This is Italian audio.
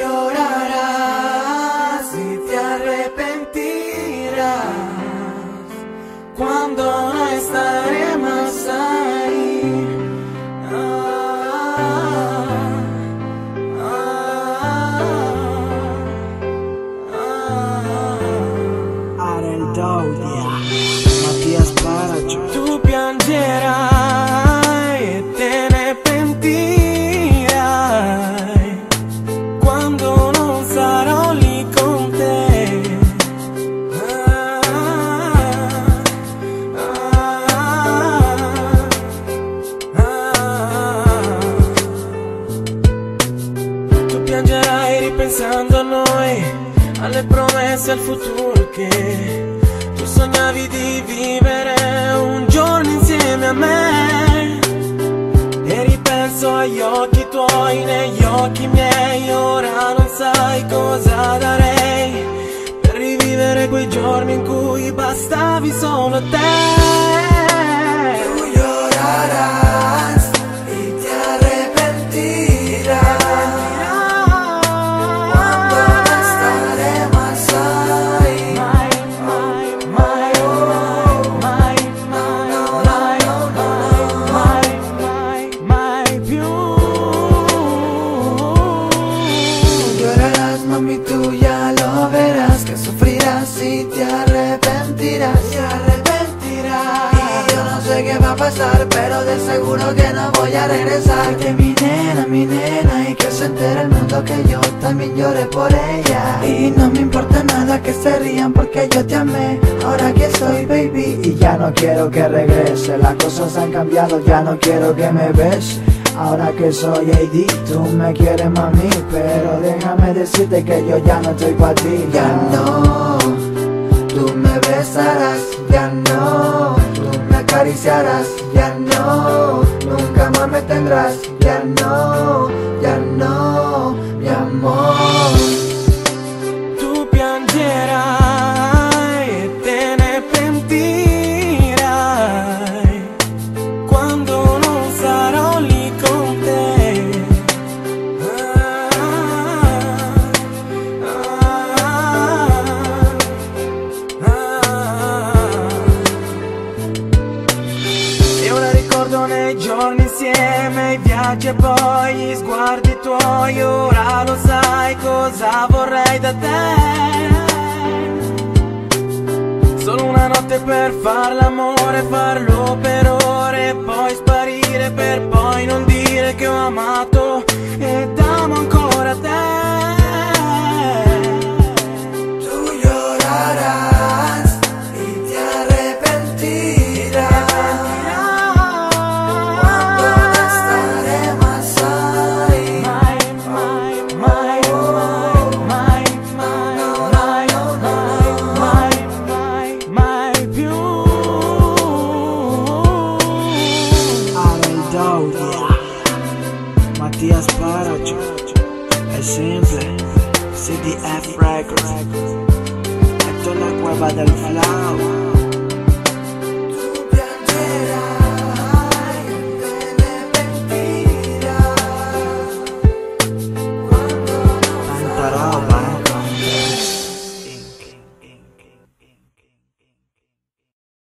llorarás y te arrepentirás cuando no estaré más ahí. Arel Daudia, Mattias Paracho. Tu piangerai e te ne pentirai quando non sarò lì con te. Tu piangerai ripensando a noi, alle promesse, al futuro che tu sognavi di vivere un giorno insieme a me. E ripenso agli occhi tuoi negli occhi miei, ora non sai cosa darei per rivivere quei giorni in cui bastavi solo te. Tu llorarás y te arrepentirás cuando no estaré más ahí. Mai più. Llorarás, mami, tú ya lo verás, que sufrirás y te arrepentirás. Y yo no sé qué va a pasar, pero de seguro que no voy a regresar. Que mi nena, y que se entere el mundo que yo también lloré por ella. Y no me importa nada que se rían porque yo te amé, ahora que soy baby. Y ya no quiero que regrese, las cosas han cambiado, ya no quiero que me beses. Ahora que soy AD, tú me quieres mami, pero déjame decirte que yo ya no estoy pa' ti. Ya no, tú me besarás, ya no, tú me acariciarás, ya no, nunca más me tendrás, ya no, mi amor. Tu piangerai e te ne pentirai quando non sarò lì con te. E ora ricordo nei giorni insieme, i viaggi e poi gli sguardi tuoi. Ora lo sai cosa vorrei da te. Solo una notte per far l'amore, farlo per ore, poi sparire per poi non dire che ho amato ed amo ancora te. Tu llorarás y te arrepentirás cuando no estaré más ahí. Mai più. Arel Daudia, Mattias Paracho. Es simple, CDF Records. Esto es la cueva del flow.